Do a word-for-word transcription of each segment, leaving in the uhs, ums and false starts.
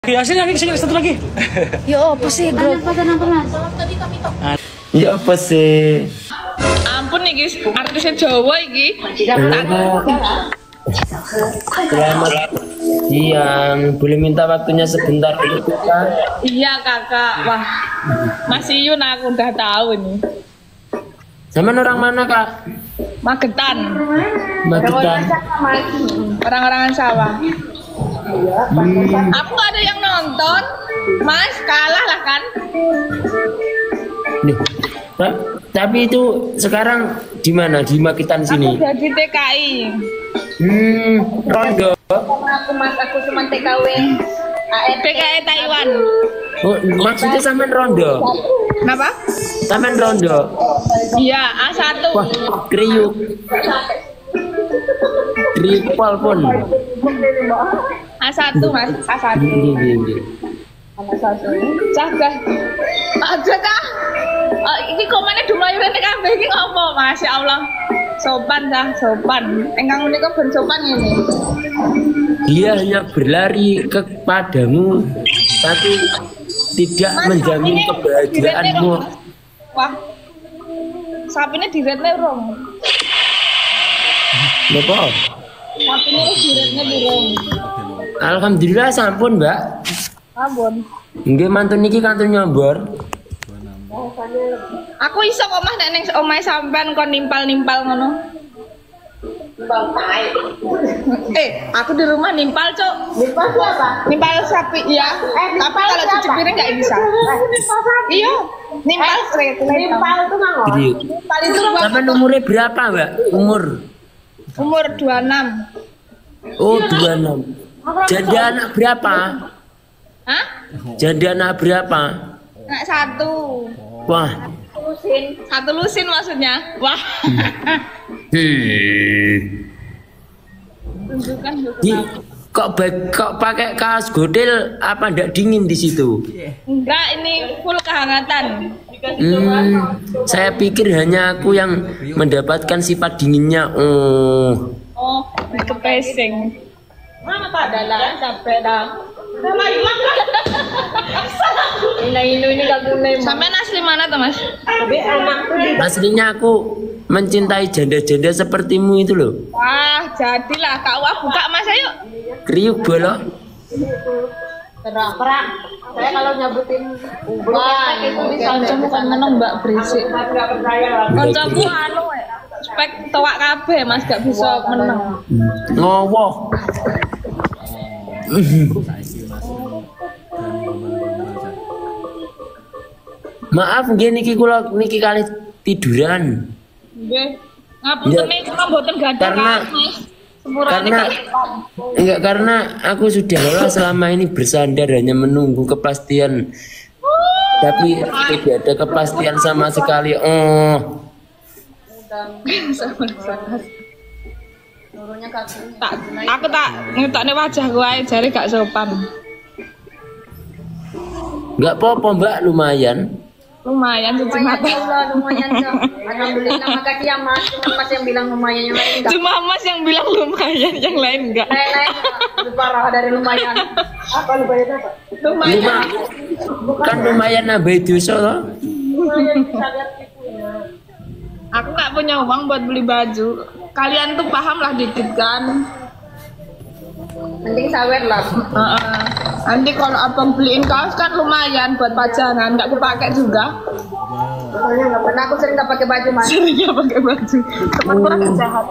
Ya sini lagi, sini satu lagi. Ya apa sih, bro? Ya apa sih? Ampun nih guys, artisnya Jawa iki. Selamat siang. Boleh minta waktunya sebentar untuk kita? Iya kakak, wah Mas Iyun aku udah tahu ini. Sama orang mana kak? Magetan, Magetan. orang-orangan sawah. Hmm. Aku ada yang nonton, Mas kalah lah kan? Nih, ta- tapi itu sekarang di mana? Di Magetan sini. Aku jadi T K I. Hmm, Rondo. Aku Mas, aku cuma T K W. T K I Taiwan. Oh, maksudnya sampean Rondo. Kenapa? Sampean Rondo. Iya, A satu. Wah, kriuk. Tripol pun. A satu Mas, A satu. Gini, gini. A satu. Cagah. Aja kah? Oh, ini komennya dumayu rene kabeh iki ngopo, Masya Allah. Sopan dah, sopan. Engkang menika ben sopan ini. Dia hanya berlari kepadamu, tapi tidak Mas, menjamin sapinya kebahagiaanmu. di-rate dong, wah, sapinya di rate urung. Kenapa? Sapinya di rate urung. Alhamdulillah sampun, Mbak. Ampun. Nggih mantun niki kantun nyombor. Aku iso kok Mas nek ning omahe sampean kon nimpal-nimpal ngono. Nimpal tai. Eh, aku di rumah nimpal, Cuk. Nimpal apa? Nimpal sapi, ya. Eh, tapi kalau cuci piring enggak bisa. Iya, nimpal straight. Nimpal itu nganggo. Jadi, Nimpal itu sampean umurnya berapa, Mbak? Umur? umur dua puluh enam. Oh, dua puluh enam. Jadi anak berapa? Hah? Jadi anak berapa? Anak satu. Wah. Lusin. Satu lusin maksudnya. Wah. Hmm. Tunjukkan Di, tunjukkan. kok baik, kok pakai kaos godel apa ndak dingin di situ? Enggak, ini full kehangatan. Hmm, saya pikir hanya aku yang mendapatkan sifat dinginnya. Oh, Oh, kepesing. Mana tak ada lah, capek dah. Ini ini kagum sampai asli mana tuh Mas? aslinya aku mencintai janda-janda sepertimu itu loh. Wah, jadilah Kak Wah buka Mas ayo. Kriuk bolok. Terang perang. Saya kalau nyabutin wah itu bisa kancamu kan meneng Mbak berisik. Kancamu anu ya. Spek towak kabeh Mas gak bisa meneng. Ngowoh. Maaf nggih niki kula niki kali tiduran. Nggih. Ngapunten kula mboten gadah Karena Mas. Sepurane karena enggak karena aku sudah lelah selama ini bersandar hanya menunggu kepastian. Tapi tidak ada kepastian sama sekali. Oh. tak, aku tak ngetokne wajahku ae jare gak sopan. Enggak apa-apa, Mbak, lumayan. Lumayan cuci mata. Lumayan Cok. Alhamdulillah makasih ya Mas. Cuma Mas yang bilang lumayan, yang lain enggak. Cuma Mas yang bilang lumayan, yang lain enggak. Lain-lain lebih parah dari lumayan. Apa lumayan apa? Lumayan. Luma, kan lumayan nambah dosa loh. Lumayan bisa lihat ibunya. Aku nggak punya uang buat beli baju. Kalian tuh paham lah dikit kan. Mending sawer lah. Heeh. Nanti kalau abang beliin kaos kan lumayan buat pajangan, nggak kupakai juga. Soalnya nggak pernah aku sering nggak pakai baju Mas. Seringnya pakai baju. Teman kurang sehat.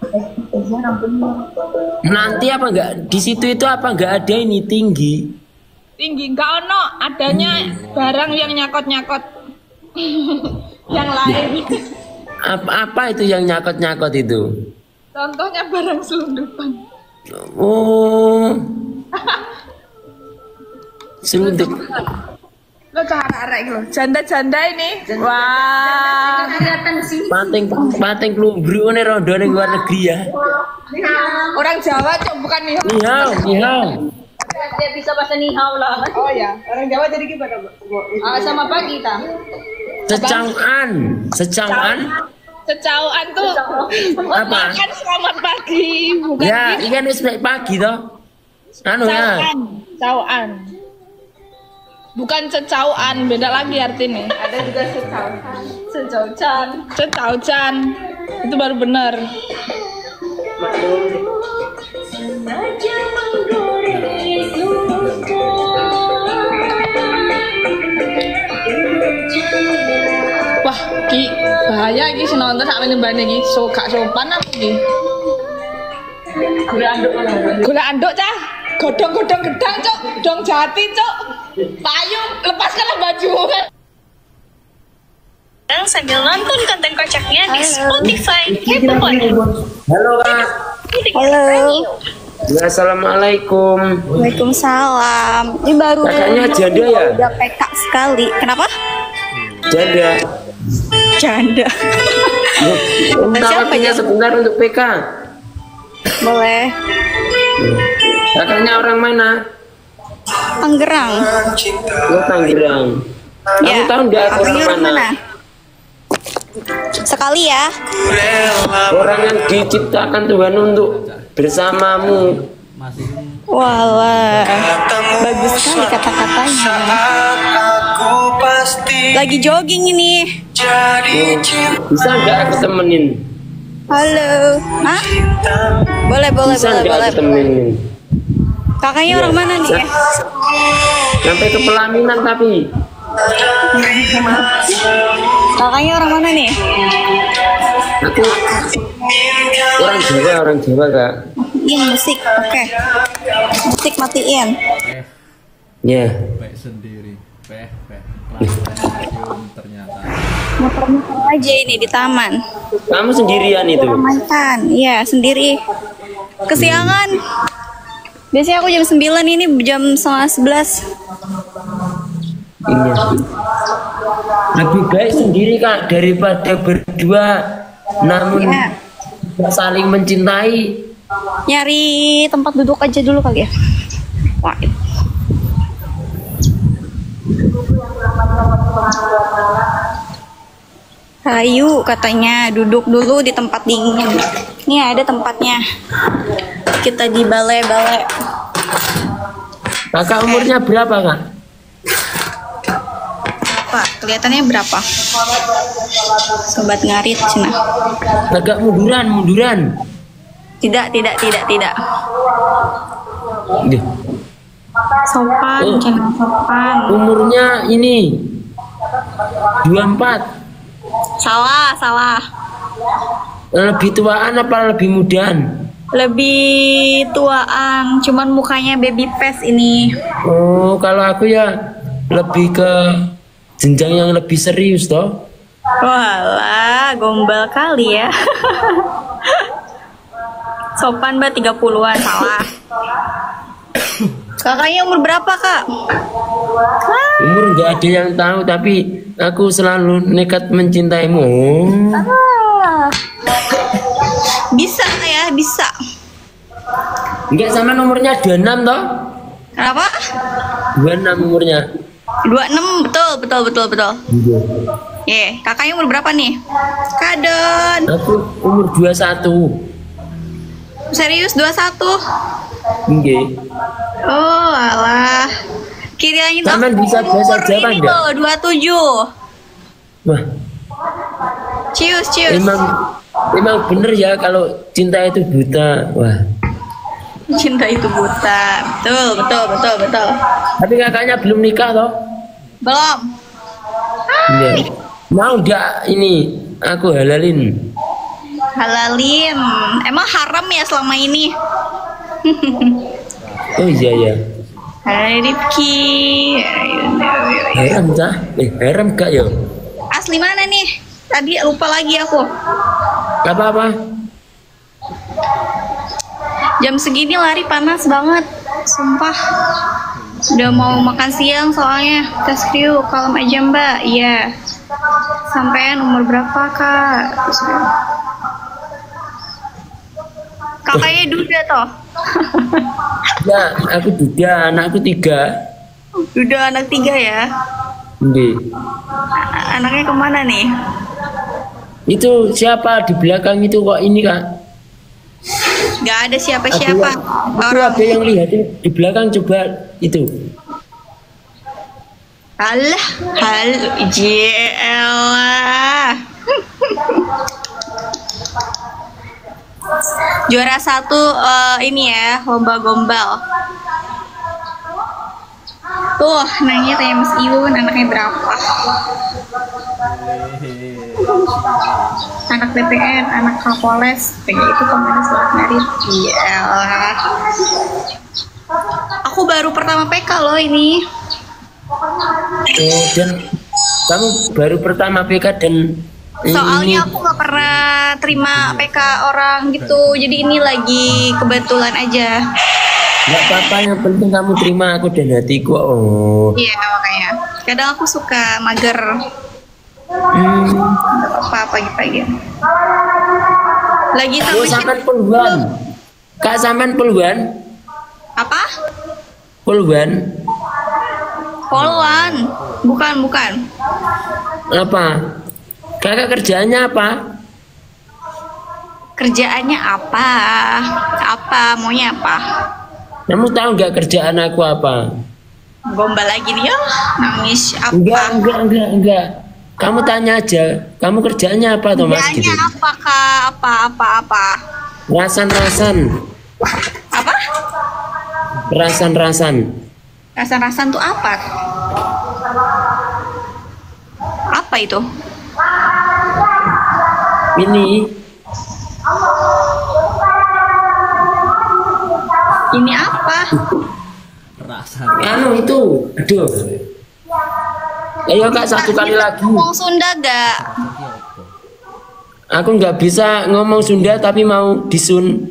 Nanti apa enggak di situ itu apa enggak ada ini tinggi? Tinggi nggak ono, adanya barang yang nyakot-nyakot. Yang lain. Apa apa itu yang nyakot-nyakot itu? Contohnya barang selundupan. Oh. Selundup. Lo cara arek lo, janda-janda ini. Wah. Kelihatan sih. Panting panting klumbru nih rondo ning luar negeri ya. Orang Jawa cok bukan nih. Nihau, nihau. Dia bisa bahasa nihau lah. Oh ya, orang Jawa jadi gimana, Bu? Ah, sama pagi ta. Secauan, secauan. Secauan tuh Apa? makan selamat pagi, bukan Ya, gitu. ikan wis mek pagi toh. anu ya. Cauan, cauan. Bukan cecauan, beda lagi artinya. Ada juga secaucan. Cecaucan, cecaucan. Itu baru bener. Wah, Ki, bahaya Ki nonton sak menembane Ki. So gak sopan apa Ki? Gula anduk mana? Gula anduk cah. Godong-godong gedang, Cok. Dong jati, Cok. Payu, lepaskanlah bajumu kan. Sambil nonton konten kocaknya di Spotify Kepoan. Halo Kak. Halo. Ya, assalamualaikum. Waalaikumsalam. Ini baru Kakaknya janda ya? udah P K sekali. Kenapa? Janda. Janda. Minta Siapa waktunya ya? sebentar untuk P K. Boleh. Kakaknya orang mana? Tangerang. Oh, Tangerang. Kamu Ya. tahu nggak aku orang Kakaknya orang mana? mana? Sekali ya. Orang yang diciptakan Tuhan untuk bersamamu. Walah. Bagus sekali kata-katanya. Lagi jogging ini. Bisa nggak aku temenin? Halo. Hah? Boleh, boleh, Bisa boleh, nggak boleh. aku temenin? Kakaknya Ya, orang mana nih bisa. ya? Sampai ke pelaminan tapi. Kakaknya orang mana nih? Aku orang Jawa, orang Jawa Kak. Matiin musik, oke. Musik matiin. Ya. Peh sendiri, peh peh langsung ternyata. Muter-muter aja ini di taman. Kamu sendirian itu? Ramaikan, iya sendiri. Kesiangan. Biasanya aku jam sembilan, ini jam setengah sebelas. Iya. Lebih baik sendiri Kak daripada berdua namun Ya. saling mencintai. Nyari tempat duduk aja dulu kali ya. Wah. Ayo katanya duduk dulu di tempat dingin. Nih ada tempatnya. Kita di balai-balai. Kakak umurnya berapa Kak? Apa? Kelihatannya berapa? Sobat ngarit cina. Agak munduran, munduran. Tidak, tidak, tidak, tidak. Duh, Sopan, Oh. jangan sopan. umurnya ini dua puluh empat. Salah, salah. Lebih tuaan apa lebih mudahan? Lebih tuaan, cuman mukanya baby face ini. Oh, kalau aku ya lebih ke jenjang yang lebih serius toh. Walah, gombal kali ya. Sopan mbak tiga puluhan, salah. Kakaknya umur berapa kak? Umur nggak ada yang tahu tapi aku selalu nekat mencintaimu. Oh. Ah. Bisa ya, bisa. Enggak sama nomornya dua puluh enam toh? Kenapa? dua puluh enam umurnya. dua puluh enam, betul, betul, betul, betul. Ye, kakaknya umur berapa nih? Kadon. Aku umur dua puluh satu. Serius dua puluh satu? Nggih. Oh, alah. Kirain Taman aku bisa bahasa umur Jawa ini nggak? loh, dua puluh tujuh. Wah, Cius, cius. emang emang bener ya kalau cinta itu buta. Wah. Cinta itu buta. Betul, betul, betul, betul. Tapi kakaknya belum nikah toh? Belum. Iya. Mau nggak ini aku halalin? Halalin. Emang haram ya selama ini? Oh iya ya. Hai Rifki. Haram cah? Eh haram gak ya? Asli mana nih? Tadi lupa lagi aku. Gak apa-apa. Jam segini lari panas banget. Sumpah. Udah mau makan siang soalnya. Tes kru, kalem aja mbak. Iya. Sampean umur berapa kak? Kakaknya Duda toh? Ya, aku duda, anakku tiga. Duda anak tiga ya? Nggih. A- Anaknya kemana nih? Itu siapa di belakang itu kok ini kak? Gak ada siapa-siapa. Itu Orang. ada yang lihatin di belakang, coba itu. Alah, hal, jelah. Juara satu eh, ini ya, lomba gombal. Tuh, nanya tanya Mas Iwun, anaknya berapa? Anak B P N, anak Kapolres, kayak itu kemana surat merit? Iya. Aku baru pertama P K loh ini. Oh, dan kamu baru pertama P K dan Soalnya ini aku nggak pernah terima P K orang gitu, jadi ini lagi kebetulan aja. nggak apa-apa, yang penting kamu terima aku dan hatiku. Oh, Iya makanya. Kadang aku suka mager. hmm. Nggak apa-apa pagi-pagi. Lagi Oh, sama sampean puluhan. Kak, sampean puluhan? apa? Puluhan? Poluan. Bukan, bukan. Apa? Kakak kerjaannya apa? Kerjaannya apa? Apa? Maunya apa? Kamu tahu nggak kerjaan aku apa? Gombal lagi nih ya. Nangis apa? Enggak, enggak, enggak, enggak. Kamu tanya aja. Kamu kerjaannya apa, Thomas? Kerjaannya Gitu. apa, Kak? Apa, apa, apa? Rasan-rasan. Apa? Rasan-rasan. Rasan-rasan tuh apa? Apa itu? Ini Ini apa? Rasa anu itu. Aduh. Ayo Kak, satu kali lagi. Ngomong Sunda gak? Aku nggak bisa ngomong Sunda tapi mau disun.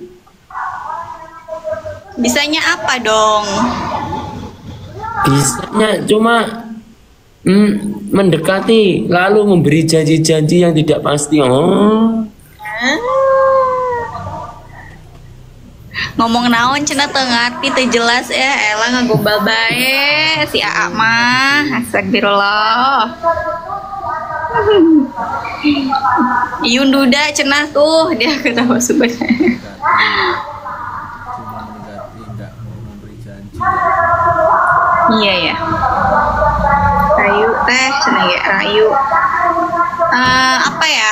Bisanya apa dong? Bisanya cuma mm, mendekati lalu memberi janji-janji yang tidak pasti. Oh. Ngomong naon cenah teu ngarti teu jelas ya, elah ngagombal bae si Aa mah. Astagfirullah. Iyun duda cenah tuh dia ketawa sebenarnya. cuma mendekati, nggak mau memberi janji. Iya ya. Rayu teh cenah ya, rayu. Eh, apa ya?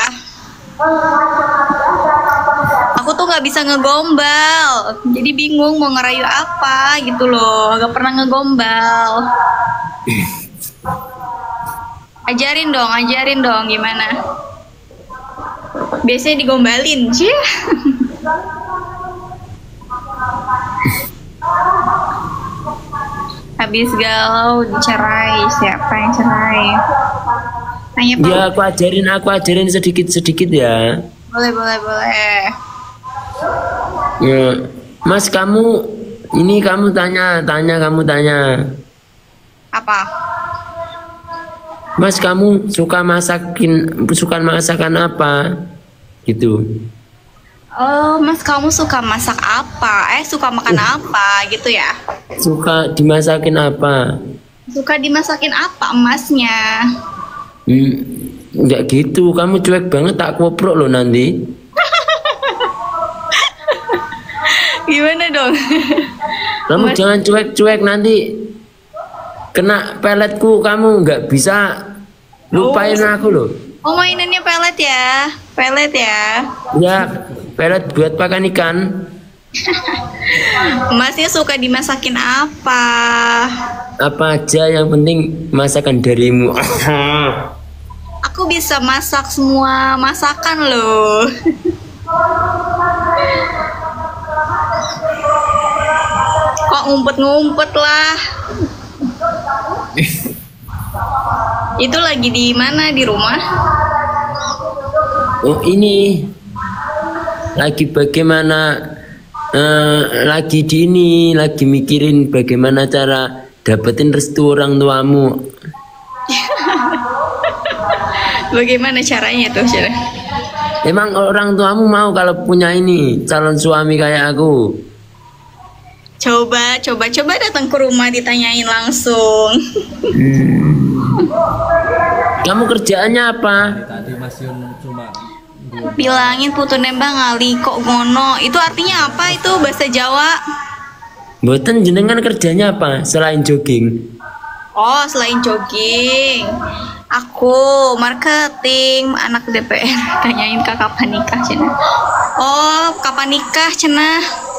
Aku tuh nggak bisa ngegombal, jadi bingung mau ngerayu apa gitu loh. Gak pernah ngegombal. Ajarin dong, ajarin dong gimana. Biasanya digombalin, sih. Habis galau dicerai, siapa yang cerai? Tanya Pak. Ya aku ajarin, aku ajarin sedikit-sedikit ya. Boleh, boleh, boleh. Ya, Mas kamu ini kamu tanya, tanya kamu tanya. Apa? Mas kamu suka masakin, suka masakan apa? Gitu. Oh, Mas kamu suka masak apa? Eh, suka makan apa gitu ya? Suka dimasakin apa? Suka dimasakin apa emasnya? Hmm, enggak gitu, kamu cuek banget, tak koprok loh nanti. Gimana dong? Kamu Mas- jangan cuek-cuek, nanti kena peletku, kamu nggak bisa lupain aku loh. Oh, mainannya pelet ya? Pelet ya? Ya, pelet buat pakan ikan. Masnya suka dimasakin apa? Apa aja, yang penting masakan darimu. Aku bisa masak semua masakan loh. Kok ngumpet-ngumpet lah? Itu lagi di mana? Di rumah? Oh ini lagi bagaimana, eh, lagi di ini, lagi mikirin bagaimana cara dapetin restu orang tuamu. Bagaimana caranya tuh, cara? Emang orang tuamu mau kalau punya ini calon suami kayak aku? Coba, coba, coba datang ke rumah ditanyain langsung. Kamu kerjaannya apa? Tadi Mas Yun cuma Bilangin putu nembah ngali kok ngono. Itu artinya apa itu bahasa Jawa? Mboten jenengan kerjanya apa selain jogging? Oh, selain jogging. Aku marketing, anak D P R. Tanyain kak kapan nikah cenah. Oh, kapan nikah cenah?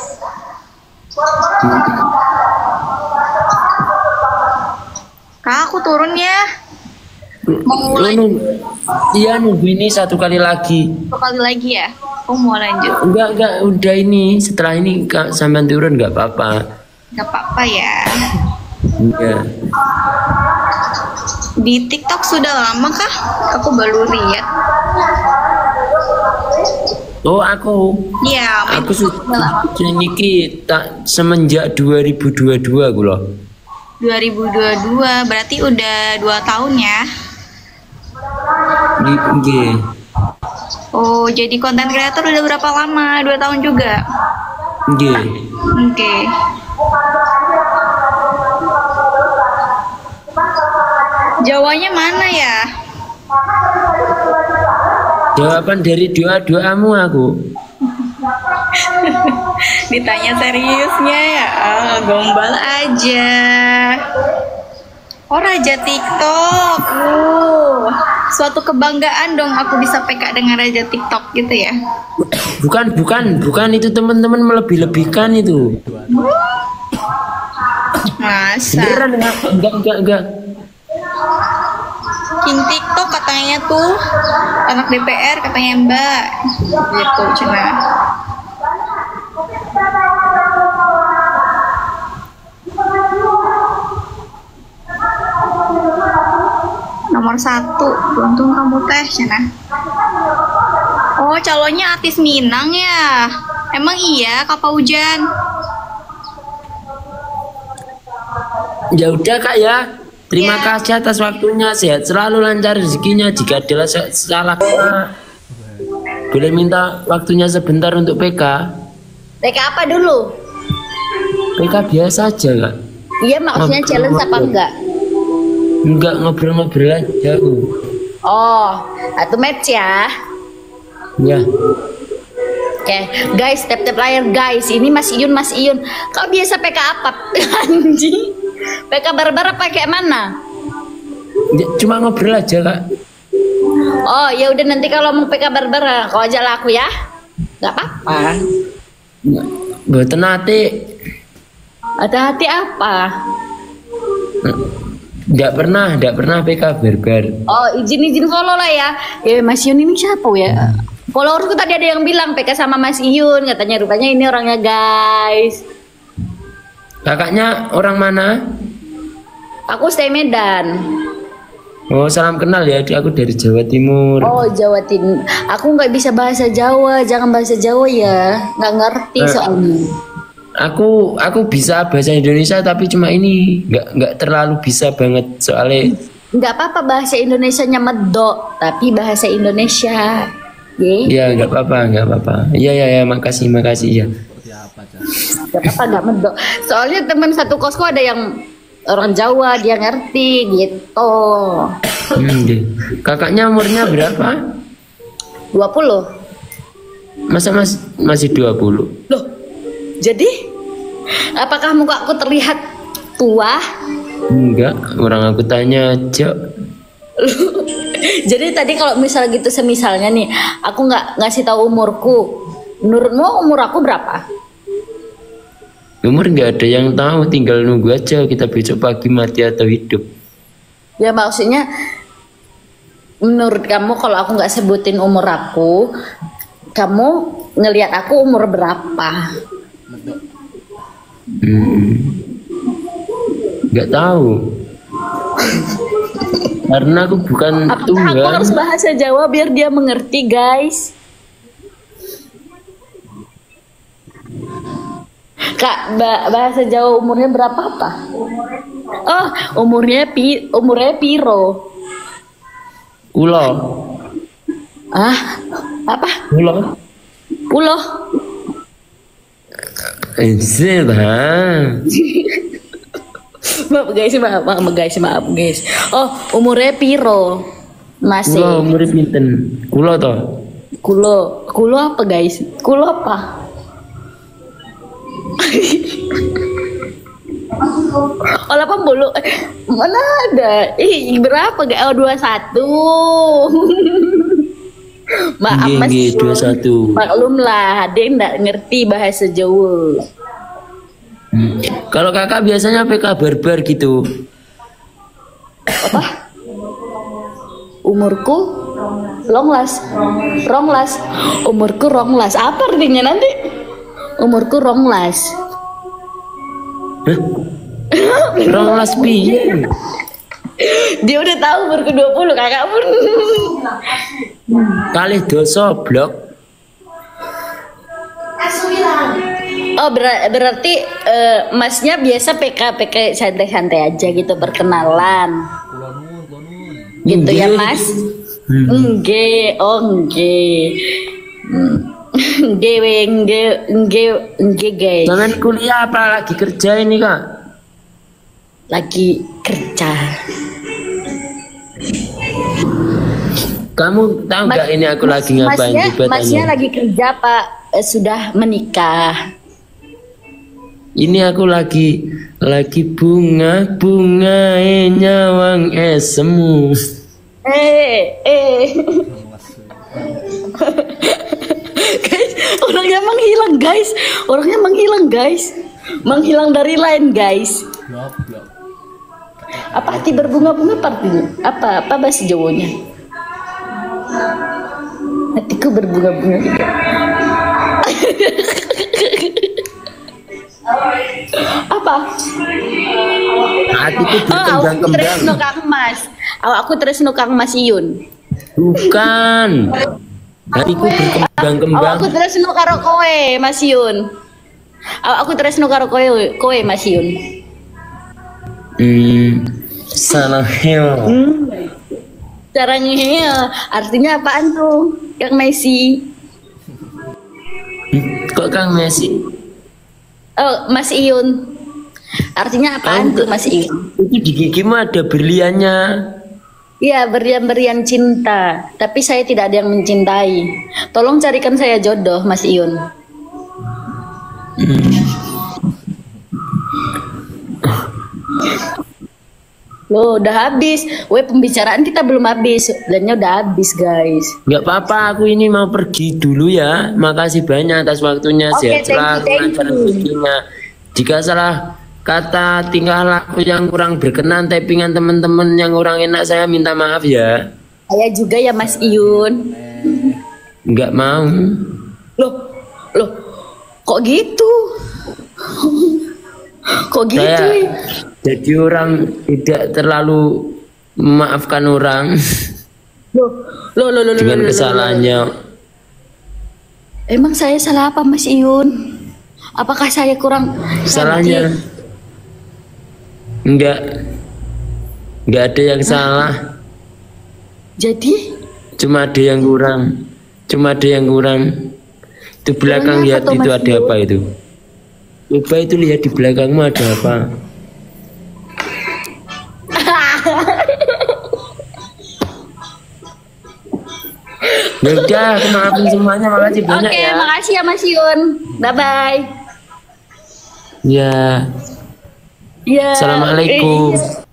Kak, aku turun ya. Mau Lu lanjut nunggu, iya nunggu ini satu kali lagi. satu kali lagi ya? Aku mau lanjut. Enggak, enggak, udah ini. Setelah ini Kak sampean turun enggak apa-apa. Gak apa-apa ya. Iya. Di TikTok sudah lama kah? Aku baru lihat. Oh, aku. Iya, main Aku TikTok udah lama. sudah niki tak semenjak dua ribu dua puluh dua aku loh. dua ribu dua puluh dua, berarti udah dua tahun ya. Nggih. Oh, jadi konten kreator udah berapa lama? Dua tahun juga. Nggih. Oke. Jawanya mana ya? Jawaban dari doa-doamu aku. Ditanya seriusnya ya, ah, gombal aja. Oh, Raja TikTok. Uh, suatu kebanggaan dong aku bisa P K dengan Raja TikTok gitu ya. Bukan, bukan, bukan itu teman-teman melebih-lebihkan itu. Masa? Beneran enggak, enggak, enggak, enggak. King TikTok katanya tuh anak D P R katanya Mbak. Gitu cina. Nomor satu, beruntung kamu teh cina. Oh, calonnya artis Minang ya? Emang iya, Kak Hujan? Ya udah Kak ya. Terima Ya. kasih atas waktunya. Sehat selalu, lancar rezekinya. Jika ada sa- salah kata, boleh minta waktunya sebentar untuk P K. T K apa dulu? P K biasa aja Kak. Iya maksudnya Ngobrol, challenge apa ngobrol. enggak? Enggak, ngobrol-ngobrol aja aku. Oh, atau match ya. Ya. Oke, guys, tap-tap layar guys. Ini Mas Iyun, Mas Iyun. Kau biasa P K apa? Anjing. P K barbar apa kayak mana? Ya, cuma ngobrol aja Kak. Oh, ya udah nanti kalau mau P K barbar kau ajak aku ya. Gak apa-apa. Mboten nate. Hati-hati apa? Enggak pernah, enggak pernah P K barbar. Oh, izin-izin follow lah ya. Ya Mas Iyun ini siapa ya? Followersku tadi ada yang bilang P K sama Mas Iyun, katanya rupanya ini orangnya guys. Kakaknya orang mana? Aku stay Medan. Oh, salam kenal ya. Aku dari Jawa Timur. Oh, Jawa Timur. Aku nggak bisa bahasa Jawa, jangan bahasa Jawa ya. Nggak ngerti Eh. soalnya. Aku aku bisa bahasa Indonesia tapi cuma ini nggak nggak terlalu bisa banget soalnya. Nggak apa-apa bahasa Indonesianya medok, tapi bahasa Indonesia. Ye. Ya nggak apa-apa, nggak apa-apa. Iya ya ya, makasih makasih ya. Seperti apa, Cak? Nggak apa-apa nggak medok. Soalnya teman satu kosku ada yang orang Jawa, dia ngerti gitu. Hmm, deh. Kakaknya umurnya berapa? dua puluh. Masa mas masih dua puluh? Loh, jadi apakah muka aku terlihat tua? Enggak, orang aku tanya aja. Jadi tadi kalau misal gitu semisalnya nih, aku nggak ngasih tahu umurku. Menurutmu umur aku berapa? Umur nggak ada yang tahu, tinggal nunggu aja kita besok pagi mati atau hidup. Ya maksudnya menurut kamu kalau aku nggak sebutin umur aku, kamu ngelihat aku umur berapa? Hmm. Nggak tahu. Karena aku bukan Apakah aku Tuhan. harus bahasa Jawa biar dia mengerti, guys? Kak, ba- bahasa Jawa umurnya berapa apa? Oh, umurnya pi umurnya piro? Ulo, Ah, apa? ulo. Uloh. Zil, ha. Maaf guys, maaf, maaf guys, maaf guys. Oh, umurnya piro? Masih. Ulo umurnya pinten? Ulo toh. Kulo, kulo apa guys? Kulo apa? Oh delapan puluh, mana ada? Ih berapa gak? Oh dua puluh satu. Maaf mas, dua puluh satu. maklum lah, dia nggak ngerti bahasa Jawa. Hmm. Kalau kakak biasanya P K barbar gitu. Apa? Umurku longlas, ronglas. Umurku ronglas. Apa artinya nanti? Umurku ronglas. Hah? Ronglas piye? Dia udah tahu umurku dua puluh, kakak pun. Kalih dosa blok. Oh ber- berarti eh, masnya biasa P K P K santai-santai aja gitu perkenalan. Kulo nuwun, kulo nuwun. Gitu ya Nggih. mas? Hmm. Nggih, oh nggih. Hmm. Nggih, we, nggih, nggih, nggih guys. Jangan kuliah apa lagi kerja ini kak? Lagi kerja. Kamu tahu nggak ini aku lagi ngapain? Masnya, Coba masnya tanya. lagi kerja pak? Eh, sudah menikah? Ini aku lagi lagi bunga bunga e nyawang esemu. Eh, eh. Guys, orangnya menghilang guys. Orangnya menghilang guys. Menghilang dari line guys. Blok, blok. Apa arti berbunga-bunga artinya? Apa apa bahasa Jawanya? Hatiku berbunga-bunga. Apa? Hatiku Oh, aku terus berkembang-kembang. no Kang Mas. Oh, aku terus no Kang Mas Iyun. Bukan. Hatiku Oh, berkembang-kembang. aku terus no karo kowe Mas Iyun. Oh, aku terus no karo kowe kowe Mas Iyun. Hmm, salah heo. Hmm. Cara ngehel artinya apaan tuh? Kang Messi. Hmm, Kok Kang Messi? Oh, Mas Iyun. Artinya apaan Kamu- tuh Mas Iyun? Itu di gigimu ada berliannya. Iya, berian-berian cinta. Tapi saya tidak ada yang mencintai. Tolong carikan saya jodoh, Mas Iyun. Loh, udah habis. Weh, pembicaraan kita belum habis. Dannya udah habis, guys. Nggak apa-apa, aku ini mau pergi dulu ya. Makasih banyak atas waktunya. Oke, Sehat thank you, selalu, thank lancar you. rezekinya. Jika salah kata tingkah laku yang kurang berkenan, typingan teman-teman yang kurang enak, saya minta maaf ya. Saya juga ya, Mas Iyun. Nggak mau. Loh, loh. Kok gitu? Kok gitu? Saya ya? jadi orang tidak terlalu memaafkan orang Loh, loh, loh, loh, loh, dengan loh, loh, loh. kesalahannya. Emang saya salah apa, Mas Iyun? Apakah saya kurang Salahnya cantik? enggak enggak ada yang salah, Jadi, cuma ada yang kurang, cuma ada yang kurang. Itu belakang Kurangnya lihat apa tuh, itu Mas ada Yu? apa itu? Coba itu lihat di belakangmu ada apa? Ya udah, aku maafin semuanya, makasih Oke, banyak ya. makasih ya Mas Yun. Bye bye. Ya, Ya. Assalamualaikum. eh,